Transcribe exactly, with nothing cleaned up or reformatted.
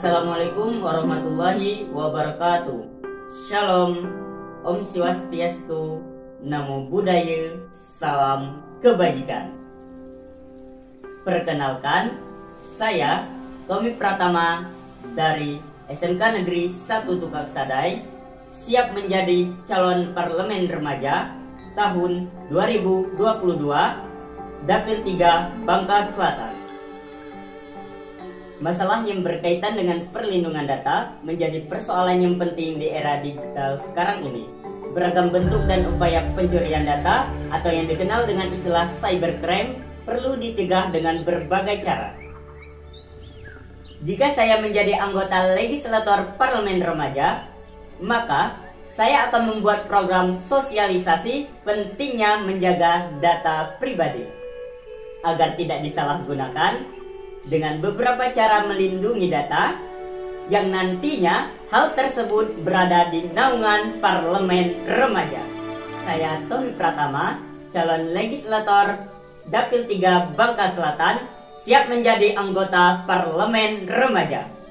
Assalamualaikum warahmatullahi wabarakatuh. Shalom, Om Swastiastu, Namo Buddhaya, Salam Kebajikan. Perkenalkan, saya Tommy Pratama dari S M K Negeri satu Tukak Sadai, siap menjadi calon parlemen remaja tahun dua ribu dua puluh dua, Dapil tiga Bangka Selatan. Masalah yang berkaitan dengan perlindungan data menjadi persoalan yang penting di era digital sekarang ini. Beragam bentuk dan upaya pencurian data atau yang dikenal dengan istilah cybercrime perlu dicegah dengan berbagai cara. Jika saya menjadi anggota legislator parlemen remaja, maka saya akan membuat program sosialisasi pentingnya menjaga data pribadi agar tidak disalahgunakan dengan beberapa cara melindungi data yang nantinya hal tersebut berada di naungan parlemen remaja. Saya Tommy Pratama, calon legislator Dapil tiga Bangka Selatan, siap menjadi anggota parlemen remaja.